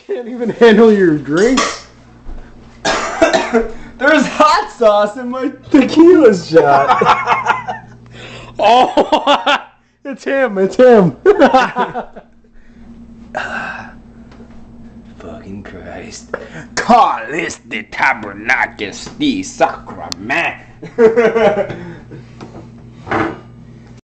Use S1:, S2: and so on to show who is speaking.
S1: can't even handle your drinks.
S2: There's hot sauce in my
S1: Tequila shot. Oh, it's him. It's him.
S2: fucking Christ. Call this the Tabernakles the Sacrament.